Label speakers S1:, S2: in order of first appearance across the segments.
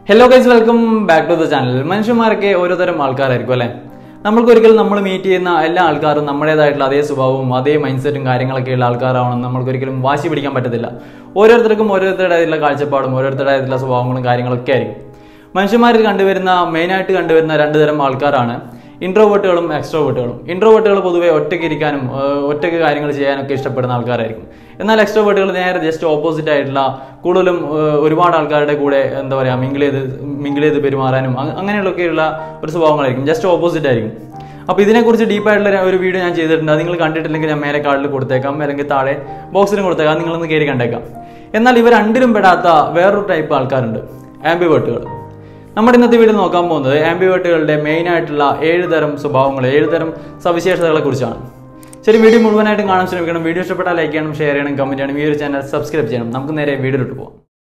S1: Hello guys, welcome back to the channel. മനുഷ്യന്മാരൊക്കെ ഓരോ തരം ആൾക്കാരായിരിക്കും അല്ലേ? നമ്മൾക്കൊരിക്കലും നമ്മൾ മീറ്റ് ചെയ്യുന്ന എല്ലാ ആൾക്കാരും നമ്മുടേതായിട്ടുള്ള അതേ സ്വഭാവവും അതേ മൈൻഡ് സെറ്റും കാര്യങ്ങളൊക്കെയുള്ള ആൾക്കാരാവണം നമ്മൾക്കൊരിക്കലും വാശി പിടിക്കാൻ പറ്റത്തില്ല. ഓരോരുത്തർക്കും ഓരോരുത്തരുടേതായിട്ടുള്ള കാഴ്ചപ്പാടും ഓരോരുത്തരുടേതായിട്ടുള്ള സ്വഭാവങ്ങളും കാര്യങ്ങളൊക്കെ ആയിരിക്കും. മനുഷ്യന്മാരിൽ മെയിനായിട്ട് കണ്ടുവരുന്ന രണ്ട് തരം ആൾക്കാരാണ് ഇൻട്രോവേർട്ടുകളും എക്സ്ട്രോവേർട്ടുകളും. ഇൻട്രോവേർട്ടുകൾ പൊതുവെ ഒറ്റയ്ക്ക് ഇരിക്കാനും ഒറ്റയ്ക്ക് കാര്യങ്ങൾ ചെയ്യാനൊക്കെ ഇഷ്ടപ്പെടുന്ന ആൾക്കാരായിരിക്കും. എന്നാൽ എക്സ്ട്രോവേർട്ടുകൾ നേരെ ജസ്റ്റ് ഓപ്പോസിറ്റ് ആയിട്ടുള്ള കൂടുതലും ഒരുപാട് ആൾക്കാരുടെ കൂടെ എന്താ പറയുക മിങ്കിൾ ചെയ്ത് പെരുമാറാനും അങ്ങനെയുള്ളൊക്കെയുള്ള ഒരു സ്വഭാവങ്ങളായിരിക്കും. ജസ്റ്റ് ഓപ്പോസിറ്റ് ആയിരിക്കും. അപ്പോൾ ഇതിനെക്കുറിച്ച് ഡീപ്പായിട്ടുള്ള ഒരു വീഡിയോ ഞാൻ ചെയ്തിട്ടുണ്ട്. അത് നിങ്ങൾ കണ്ടിട്ടില്ലെങ്കിൽ ഞാൻ മേലെ കാർഡിൽ കൊടുത്തേക്കാം, അല്ലെങ്കിൽ താഴെ ബോക്സിലും കൊടുത്തേക്കാം, നിങ്ങളൊന്ന് കയറി കണ്ടേക്കാം. എന്നാൽ ഇവർ രണ്ടിലും പെടാത്ത വേറൊരു ടൈപ്പ് ആൾക്കാരുണ്ട്, ആംബിവേർട്ടുകൾ. നമ്മുടെ ഇന്നത്തെ വീഡിയോ നോക്കാൻ പോകുന്നത് ആംബിവേർട്ടുകളുടെ മെയിൻ ആയിട്ടുള്ള 7 തരം സ്വഭാവങ്ങൾ, 7 തരം സവിശേഷതകളെ കുറിച്ചാണ്. ശരി, വീഡിയോ മുഴുവനായിട്ടും കാണാൻ ശ്രമിക്കണം. വീഡിയോ ഇഷ്ടപ്പെട്ടാൽ ലൈക്ക് ചെയ്യണം, ഷെയർ ചെയ്യണം, കമന്റ് ചെയ്യണം, ഈ ഒരു ചാനൽ സബ്സ്ക്രൈബ് ചെയ്യണം. നമുക്ക് നേരെ വീഡിയോയിലോട്ട് പോകാം.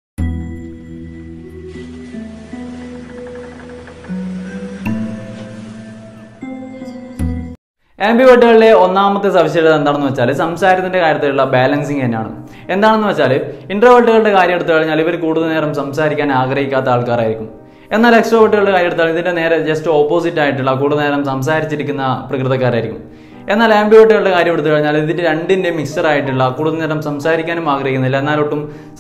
S1: ആംബിവേർട്ടുകളിലെ ഒന്നാമത്തെ സവിശേഷത എന്താണെന്ന് വെച്ചാൽ സംസാരത്തിന്റെ കാര്യത്തിലുള്ള ബാലൻസിങ് തന്നെയാണ്. എന്താണെന്ന് വെച്ചാൽ ഇൻട്രോവേർട്ടുകളുടെ കാര്യം എടുത്തു കഴിഞ്ഞാൽ ഇവർ കൂടുതൽ നേരം സംസാരിക്കാൻ ആഗ്രഹിക്കാത്ത ആൾക്കാരായിരിക്കും. എന്നാൽ എക്സ്ട്രോവേർട്ടുകളുടെ കാര്യം എടുത്താൽ ഇതിന്റെ നേരെ ജസ്റ്റ് ഓപ്പോസിറ്റ് ആയിട്ടുള്ള കൂടുതൽ നേരം സംസാരിച്ചിരിക്കുന്ന പ്രകൃതക്കാരായിരിക്കും. എന്നാൽ ആംബിവേർട്ടുകളുടെ കാര്യം എടുത്തു കഴിഞ്ഞാൽ ഇതിന്റെ രണ്ടിന്റെ മിക്സർ ആയിട്ടുള്ള കൂടുതൽ നേരം സംസാരിക്കാനും ആഗ്രഹിക്കുന്നില്ല, എന്നാലൊട്ടും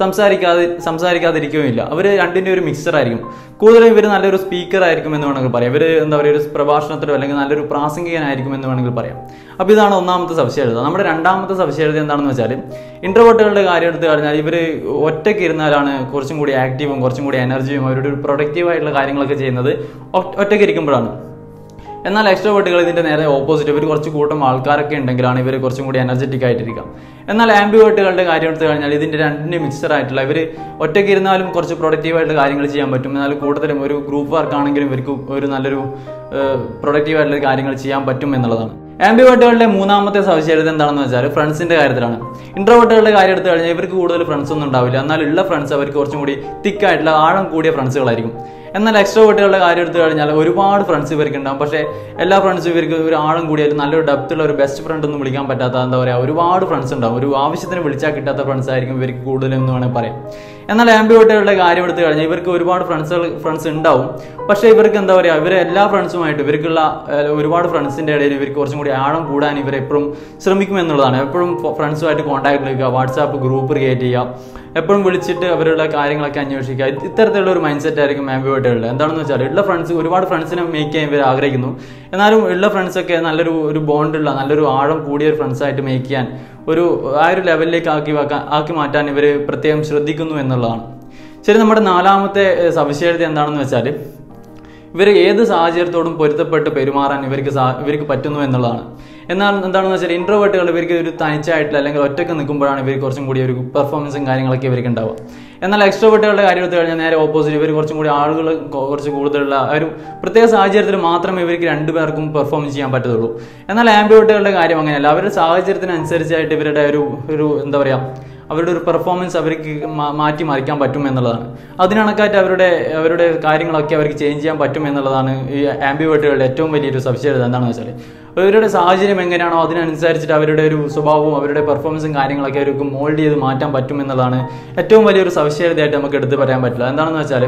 S1: സംസാരിക്കാതിരിക്കുകയില്ല. അവർ രണ്ടിന്റെ ഒരു മിക്സർ ആയിരിക്കും. കൂടുതലും ഇവർ നല്ലൊരു സ്പീക്കർ ആയിരിക്കും എന്ന് വേണമെങ്കിൽ പറയാം. ഇവർ എന്താ പറയുക, ഒരു പ്രഭാഷണത്തിലോ അല്ലെങ്കിൽ നല്ലൊരു പ്രാസംഗികനായിരിക്കും എന്ന് വേണമെങ്കിൽ പറയാം. അപ്പോൾ ഇതാണ് ഒന്നാമത്തെ സവിശേഷത. നമ്മുടെ രണ്ടാമത്തെ സവിശേഷത എന്താണെന്ന് വെച്ചാൽ ഇൻട്രോവേർട്ടുകളുടെ കാര്യം എടുത്തു കഴിഞ്ഞാൽ ഇവർ ഒറ്റയ്ക്ക് ഇരുന്നാലാണ് കുറച്ചും കൂടി ആക്റ്റീവും കുറച്ചും കൂടി എനർജിയും അവരുടെ ഒരു പ്രൊഡക്റ്റീവായിട്ടുള്ള കാര്യങ്ങളൊക്കെ ചെയ്യുന്നത് ഒറ്റയ്ക്ക് ഇരിക്കുമ്പോഴാണ്. എന്നാൽ എക്സ്ട്രോവേർട്ടുകൾ ഇതിന്റെ നേരെ ഓപ്പോസിറ്റ്. ഇവർ കുറച്ച് കൂട്ടം ആൾക്കാരൊക്കെ ഉണ്ടെങ്കിലാണ് ഇവർ കുറച്ചും കൂടി എനർജറ്റിക് ആയിട്ടിരിക്കാം. എന്നാൽ ആംബിവേർട്ടുകളുടെ കാര്യം എടുത്തു കഴിഞ്ഞാൽ ഇതിന്റെ രണ്ടിന്റെ മിക്സർ ആയിട്ടുള്ള ഇവർ ഒറ്റയ്ക്ക് ഇരുന്നാലും കുറച്ച് പ്രൊഡക്റ്റീവായിട്ടുള്ള കാര്യങ്ങൾ ചെയ്യാൻ പറ്റും. എന്നാൽ കൂടുതലും ഒരു ഗ്രൂപ്പ് വർക്ക് ആണെങ്കിലും ഇവർക്ക് ഒരു നല്ലൊരു പ്രൊഡക്റ്റീവായിട്ടുള്ള കാര്യങ്ങൾ ചെയ്യാൻ പറ്റും എന്നുള്ളതാണ്. ആംബിവേർട്ടുകളുടെ മൂന്നാമത്തെ സവിശേഷത എന്താണെന്ന് വെച്ചാൽ ഫ്രണ്ട്സിന്റെ കാര്യത്തിലാണ്. ഇൻട്രോവേർട്ടുകളുടെ കാര്യം എടുത്തു കഴിഞ്ഞാൽ ഇവർക്ക് കൂടുതൽ ഫ്രണ്ട്സ് ഒന്നും ഉണ്ടാവില്ല. എന്നാൽ ഉള്ള ഫ്രണ്ട്സ് അവർക്ക് കുറച്ചും കൂടി തിക്കായിട്ടുള്ള ആഴം കൂടിയ ഫ്രണ്ട്സുകളായിരിക്കും. എന്നാൽ എക്സ്ട്രോവേർട്ടുകളുടെ കാര്യം എടുത്തു കഴിഞ്ഞാൽ ഒരുപാട് ഫ്രണ്ട്സ് ഇവർക്ക് ഉണ്ടാവും. പക്ഷേ എല്ലാ ഫ്രണ്ട്സും ഇവർക്ക് ഒരു ആഴം കൂടിയായിട്ട് നല്ലൊരു ഡെപ്തുള്ള ഒരു ബെസ്റ്റ് ഫ്രണ്ട് ഒന്നും വിളിക്കാൻ പറ്റാത്ത എന്താ പറയുക, ഒരുപാട് ഫ്രണ്ട്സ് ഉണ്ടാവും. ഒരു ആവശ്യത്തിന് വിളിച്ചാൽ കിട്ടാത്ത ഫ്രണ്ട്സ് ആയിരിക്കും ഇവർക്ക് കൂടുതലെന്ന് വേണമെങ്കിൽ പറയാം. എന്നാൽ ആംബിവേർട്ടുകളുടെ കാര്യം എടുത്തു കഴിഞ്ഞാൽ ഇവർക്ക് ഒരുപാട് ഫ്രണ്ട്സ് ഉണ്ടാവും. പക്ഷേ ഇവർക്ക് എന്താ പറയുക, ഇവർ എല്ലാ ഫ്രണ്ട്സുമായിട്ട് ഇവർക്കുള്ള ഒരുപാട് ഫ്രണ്ട്സിൻ്റെ ഇടയിൽ ഇവർക്ക് കുറച്ചും കൂടി ആഴം കൂടാൻ ഇവർ എപ്പോഴും ശ്രമിക്കും എന്നുള്ളതാണ്. എപ്പോഴും ഫ്രണ്ട്സുമായിട്ട് കോൺടാക്ട് എടുക്കുക, വാട്സാപ്പ് ഗ്രൂപ്പ് ക്രിയേറ്റ് ചെയ്യുക, എപ്പോഴും വിളിച്ചിട്ട് അവരുടെ കാര്യങ്ങളൊക്കെ അന്വേഷിക്കുക. ഇത്തരത്തിലുള്ള ഒരു മൈൻഡ് സെറ്റ് ആയിരിക്കും ആംബിവേർട്ടുകളുടെ. എന്താണെന്ന് വെച്ചാൽ ഉള്ള ഫ്രണ്ട്സ് ഒരുപാട് ഫ്രണ്ട്സിനെ മേക്ക് ചെയ്യാൻ ഇവർ ആഗ്രഹിക്കുന്നു. എന്നാലും ഉള്ള ഫ്രണ്ട്സൊക്കെ നല്ലൊരു ബോണ്ടുള്ള നല്ലൊരു ആഴം കൂടിയ ഒരു ഫ്രണ്ട്സായിട്ട് മേക്ക് ചെയ്യാൻ ആ ഒരു ലെവലിലേക്ക് ആക്കി മാറ്റാൻ ഇവർ പ്രത്യേകം ശ്രദ്ധിക്കുന്നു എന്നുള്ളതാണ്. ശരി, നമ്മുടെ നാലാമത്തെ സവിശേഷത എന്താണെന്ന് വെച്ചാൽ ഇവർ ഏത് സാഹചര്യത്തോടും പൊരുത്തപ്പെട്ട് പെരുമാറാൻ ഇവർക്ക് പറ്റുന്നു എന്നുള്ളതാണ്. എന്നാൽ എന്താണെന്ന് വെച്ചാൽ ഇൻട്രോവേർട്ടുകൾ ഇവർക്ക് ഒരു തനിച്ചായിട്ടുള്ള അല്ലെങ്കിൽ ഒറ്റയ്ക്ക് നിൽക്കുമ്പോഴാണ് ഇവർ കുറച്ചും കൂടി ഒരു പെർഫോമൻസും കാര്യങ്ങളൊക്കെ ഇവർക്ക് ഉണ്ടാവുക. എന്നാൽ എക്സ്ട്രോവേർട്ടുകളുടെ കാര്യം എടുത്തു കഴിഞ്ഞാൽ നേരെ ഓപ്പോസിറ്റ്. ഇവർ കുറച്ചും കൂടി ആളുകൾ കുറച്ച് കൂടുതലുള്ള ഒരു പ്രത്യേക സാഹചര്യത്തിൽ മാത്രമേ ഇവർക്ക് രണ്ടുപേർക്കും പെർഫോം ചെയ്യാൻ പറ്റത്തുള്ളൂ. എന്നാൽ ആംബിവേർട്ടുകളുടെ കാര്യം അങ്ങനെയല്ല. അവരുടെ സാഹചര്യത്തിനനുസരിച്ചായിട്ട് ഇവരുടെ ഒരു എന്താ പറയുക, അവരുടെ ഒരു പെർഫോമൻസ് അവർക്ക് മാറ്റി മറിക്കാൻ പറ്റും എന്നുള്ളതാണ്. അതിനണക്കായിട്ട് അവരുടെ കാര്യങ്ങളൊക്കെ അവർക്ക് ചേഞ്ച് ചെയ്യാൻ പറ്റും എന്നുള്ളതാണ് ഈ ആംബിവേർട്ടുകളുടെ ഏറ്റവും വലിയൊരു സവിശേഷത. എന്താണെന്ന് വെച്ചാൽ അവരുടെ സാഹചര്യം എങ്ങനെയാണോ അതിനനുസരിച്ചിട്ട് അവരുടെ ഒരു സ്വഭാവവും അവരുടെ പെർഫോമൻസും കാര്യങ്ങളൊക്കെ അവർക്ക് മോൾഡ് ചെയ്ത് മാറ്റാൻ പറ്റും എന്നുള്ളതാണ് ഏറ്റവും വലിയൊരു സവിശേഷതയായിട്ട് നമുക്ക് എടുത്ത് പറയാൻ പറ്റില്ല. എന്താണെന്ന് വെച്ചാൽ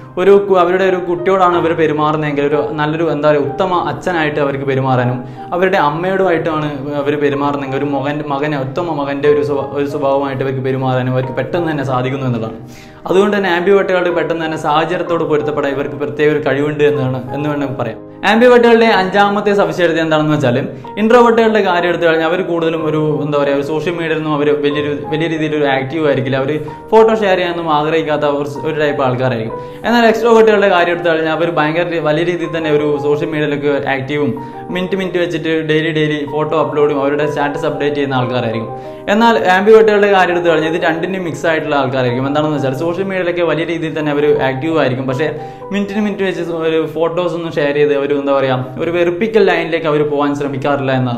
S1: അവരുടെ ഒരു കുട്ടിയോടാണ് അവർ പെരുമാറുന്നതെങ്കിൽ നല്ലൊരു എന്താ പറയുക, ഉത്തമ അച്ഛനായിട്ട് അവർക്ക് പെരുമാറാനും അവരുടെ അമ്മയോടുമായിട്ടാണ് അവർ പെരുമാറുന്നതെങ്കിൽ ഉത്തമ മകൻ്റെ ഒരു സ്വഭാവമായിട്ട് അവർക്ക് പെരുമാറാനും അവർക്ക് പെട്ടെന്ന് തന്നെ സാധിക്കുന്നു എന്നുള്ളതാണ്. അതുകൊണ്ട് തന്നെ ആംബിവേർട്ടുകളുടെ പെട്ടെന്ന് തന്നെ സാഹചര്യത്തോട് പൊരുത്തപ്പെടാൻ ഇവർക്ക് പ്രത്യേക ഒരു കഴിവുണ്ട് എന്ന് വേണമെങ്കിൽ പറയാം. ആംബിവേർട്ടുകളുടെ അഞ്ചാമത്തെ സവിശേഷത എന്താണെന്ന് വെച്ചാൽ ഇൻട്രോവേർട്ടുകളുടെ കാര്യം എടുത്തു കഴിഞ്ഞാൽ അവർ കൂടുതലും ഒരു എന്താ പറയുക, ഒരു സോഷ്യൽ മീഡിയയിലൊന്നും അവർ വലിയ രീതിയിൽ ആക്റ്റീവ് ആയിരിക്കില്ല. അവർ ഫോട്ടോ ഷെയർ ചെയ്യാനൊന്നും ആഗ്രഹിക്കാത്ത ഒരു ടൈപ്പ് ആൾക്കാരായിരിക്കും. എന്നാൽ എക്സ്ട്രോവേർട്ടുകളുടെ കാര്യം എടുത്തു കഴിഞ്ഞാൽ അവർ വലിയ രീതിയിൽ തന്നെ ഒരു സോഷ്യൽ മീഡിയയിലൊക്കെ ആക്റ്റീവും മിനിറ്റ് വെച്ചിട്ട് ഡെയിലി ഫോട്ടോ അപ്ലോഡും അവരുടെ സ്റ്റാറ്റസ് അപ്ഡേറ്റ് ചെയ്യുന്ന ആൾക്കാരായിരിക്കും. എന്നാൽ ആംബിവേർട്ടുകളുടെ കാര്യം എടുത്തു കഴിഞ്ഞാൽ ഇത് രണ്ടിനും മിക്സ് ആയിട്ടുള്ള ആൾക്കാരായിരിക്കും. എന്താണെന്ന് വെച്ചാൽ സോഷ്യൽ മീഡിയയിലൊക്കെ വലിയ രീതിയിൽ തന്നെ അവർ ആക്റ്റീവ് ആയിരിക്കും. പക്ഷേ മിനിറ്റ് വെച്ച് ഒരു ഫോട്ടോസ് ഒന്നും ഷെയർ ചെയ്ത് അവർ എന്താ പറയുക, ഒരു വെറുപ്പിക്കൽ ലൈനിലേക്ക് അവർ പോകാൻ ശ്രമിക്കാറില്ല എന്നാണ്.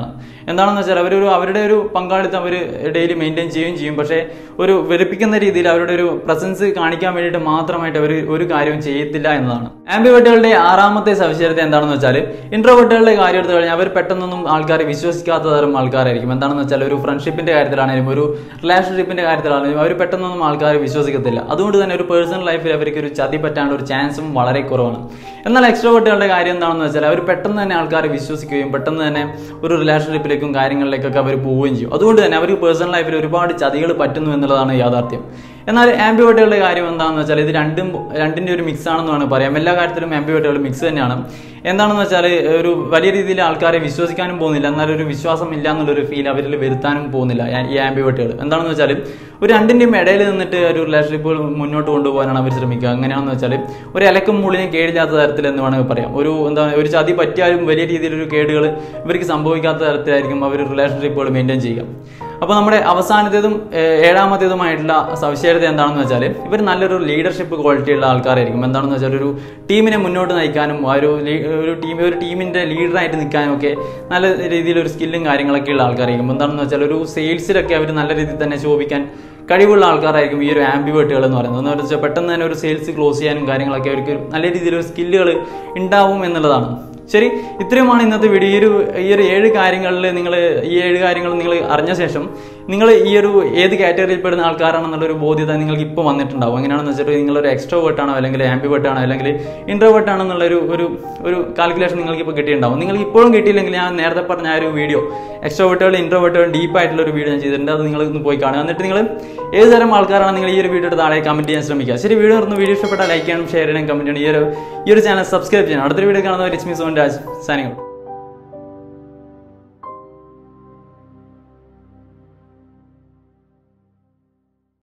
S1: എന്താണെന്ന് വെച്ചാൽ അവരുടെ ഒരു പങ്കാളിത്തം അവർ ഡെയിലി മെയിൻറ്റെയിൻ ചെയ്യുകയും ചെയ്യും. പക്ഷേ ഒരു വെറുപ്പിക്കുന്ന രീതിയിൽ അവരുടെ ഒരു പ്രസൻസ് കാണിക്കാൻ വേണ്ടിയിട്ട് മാത്രമായിട്ട് അവർ ഒരു കാര്യവും ചെയ്യത്തില്ല എന്നതാണ്. ആംബിവേർട്ടുകളുടെ ആറാമത്തെ സവിശേഷത എന്താണെന്ന് വെച്ചാൽ ഇൻട്രോവേർട്ടുകളുടെ കാര്യം എടുത്തു കഴിഞ്ഞാൽ അവർ പെട്ടെന്നൊന്നും ആൾക്കാരെ വിശ്വസിക്കാത്ത തരം ആൾക്കാരായിരിക്കും. എന്താണെന്ന് വെച്ചാൽ ഒരു ഫ്രണ്ട്ഷിപ്പിന്റെ കാര്യത്തിലാണെങ്കിലും ഒരു റിലേഷൻഷിപ്പിന്റെ കാര്യത്തിലാണെങ്കിലും അവർ പെട്ടെന്നൊന്നും ആൾക്കാരെ വിശ്വസിക്കത്തില്ല. അതുകൊണ്ട് തന്നെ ഒരു പേഴ്സണൽ ലൈഫിൽ അവർക്ക് ഒരു ചതി പറ്റാനുള്ള ഒരു ചാൻസും വളരെ കുറവാണ്. എന്നാൽ എക്സ്ട്രോവേർട്ടുകളുടെ കാര്യം എന്താണെന്ന് വെച്ചാൽ അവർ പെട്ടെന്ന് തന്നെ ആൾക്കാരെ വിശ്വസിക്കുകയും പെട്ടെന്ന് തന്നെ ഒരു റിലേഷൻഷിപ്പിലേക്കും കാര്യങ്ങളിലേക്കൊക്കെ അവർ പോവുകയും ചെയ്യും. അതുകൊണ്ട് തന്നെ അവർക്ക് പേഴ്സണൽ ലൈഫിൽ ഒരുപാട് ചതികൾ പറ്റുന്നു എന്നുള്ളതാണ് യാഥാർത്ഥ്യം. എന്നാൽ ആംബിവേർട്ടുകളുടെ കാര്യം എന്താണെന്ന് വെച്ചാൽ ഇത് രണ്ടിൻ്റെ ഒരു മിക്സ് ആണെന്ന് വേണമെങ്കിൽ പറയാം. എല്ലാ കാര്യത്തിലും ആംബിവേർട്ടുകൾ മിക്സ് തന്നെയാണ്. എന്താണെന്ന് വെച്ചാൽ ഒരു വലിയ രീതിയിൽ ആൾക്കാരെ വിശ്വസിക്കാനും പോകുന്നില്ല, എന്നാൽ ഒരു വിശ്വാസം ഇല്ല എന്നുള്ളൊരു ഫീൽ അവരിൽ വരുത്താനും പോകുന്നില്ല ഈ ആംബിവേർട്ടുകൾ. എന്താണെന്ന് വെച്ചാൽ ഒരു രണ്ടിൻ്റെയും ഇടയിൽ നിന്നിട്ട് ഒരു റിലേഷൻഷിപ്പുകൾ മുന്നോട്ട് കൊണ്ടുപോകാനാണ് അവർ ശ്രമിക്കുക. എങ്ങനെയാണെന്ന് വെച്ചാൽ ഒരു ഇലക്കും മുള്ളിനും കേടില്ലാത്ത തരത്തിൽ എന്ന് വേണമെങ്കിൽ പറയാം. ഒരു ചതി പറ്റിയാലും വലിയ രീതിയിലൊരു കേടുകൾ ഇവർക്ക് സംഭവിക്കാത്ത തരത്തിലായിരിക്കും അവർ റിലേഷൻഷിപ്പുകൾ മെയിൻറ്റെയിൻ ചെയ്യുക. അപ്പോൾ നമ്മുടെ അവസാനത്തേതും ഏഴാമത്തേതുമായിട്ടുള്ള സവിശേഷത എന്താണെന്ന് വെച്ചാൽ ഇവർ നല്ലൊരു ലീഡർഷിപ്പ് ക്വാളിറ്റി ഉള്ള ആൾക്കാരായിരിക്കും. എന്താണെന്ന് വെച്ചാൽ ഒരു ടീമിനെ മുന്നോട്ട് നയിക്കാനും ഒരു ടീമിന്റെ ലീഡറായിട്ട് നിൽക്കാനും ഒക്കെ നല്ല രീതിയിലൊരു സ്കില്ലും കാര്യങ്ങളൊക്കെ ഉള്ള ആൾക്കാരായിരിക്കും. എന്താണെന്ന് വെച്ചാൽ ഒരു സെയിൽസിലൊക്കെ അവർ നല്ല രീതിയിൽ തന്നെ ശോഭിക്കാൻ കഴിവുള്ള ആൾക്കാരായിരിക്കും ഈ ഒരു ആംബിവേർട്ടുകൾ എന്ന് പറയുന്നത്. എന്ന് വെച്ചാൽ പെട്ടെന്ന് തന്നെ ഒരു സെയിൽസ് ക്ലോസ് ചെയ്യാനും കാര്യങ്ങളൊക്കെ അവർക്ക് നല്ല രീതിയിലൊരു സ്കില്ലുകൾ ഉണ്ടാവും എന്നുള്ളതാണ്. ശരി, ഇത്രയുമാണ് ഇന്നത്തെ വീഡിയോ. ഈ ഒരു 7 കാര്യങ്ങളിൽ ഈ 7 കാര്യങ്ങൾ നിങ്ങൾ അറിഞ്ഞ ശേഷം നിങ്ങൾ ഈ ഒരു ഏത് കാറ്റഗറിയിൽ പെടുന്ന ആൾക്കാരാണെന്നുള്ളൊരു ബോധ്യത നിങ്ങൾക്ക് ഇപ്പോൾ വന്നിട്ടുണ്ടാവും. എങ്ങനെയാണെന്ന് വെച്ചിട്ട് നിങ്ങളൊരു എക്സ്ട്രോവേർട്ട് ആണോ അല്ലെങ്കിൽ ആംബിവേർട്ട് ആണോ അല്ലെങ്കിൽ ഇൻട്രോവേർട്ട് ആണോ എന്നുള്ള ഒരു കാൽക്കുലേഷൻ നിങ്ങൾക്ക് ഇപ്പോൾ കിട്ടിയിട്ടുണ്ടാവും. നിങ്ങൾക്ക് ഇപ്പോഴും കിട്ടിയില്ലെങ്കിൽ ഞാൻ നേരത്തെ പറഞ്ഞ ആ ഒരു വീഡിയോ എക്സ്ട്രോവേർട്ടുകളും ഇൻട്രോവേർട്ടുകളും ഡീപ്പായിട്ടുള്ള ഒരു വീഡിയോ ഞാൻ ചെയ്തിട്ടുണ്ട്. അത് നിങ്ങൾ ഒന്ന് പോയി കാണുക. എന്നിട്ട് നിങ്ങൾ ഏത് തരം ആൾക്കാരാണ് നിങ്ങൾ ഈ ഒരു വീഡിയോയുടെ താഴെ കമന്റ് ചെയ്യാൻ ശ്രമിക്കുക. ശരി, വീഡിയോ ഇഷ്ടപ്പെട്ടാൽ ലൈക്ക് ചെയ്യണം, ഷെയർ ചെയ്യണം, കമന്റ് ചെയ്യണം. ഈ ഒരു ചാനൽ സബ്സ്ക്രൈബ് ചെയ്യണം. അടുത്തൊരു വീഡിയോ കാണുന്നവർ it's me Son Raj signing out.